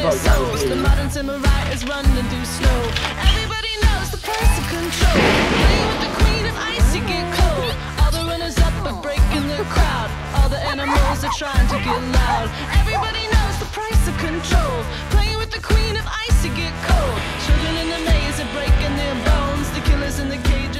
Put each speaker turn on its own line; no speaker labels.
their souls. The modern samurai is running through snow. Everybody knows the price of control. Playing with the queen of ice, you get cold. All the runners up are breaking the crowd. All the animals are trying to get loud. Everybody knows the price of control. Playing with the queen of ice, you get cold. Children in the maze are breaking their bones. The killers in the cage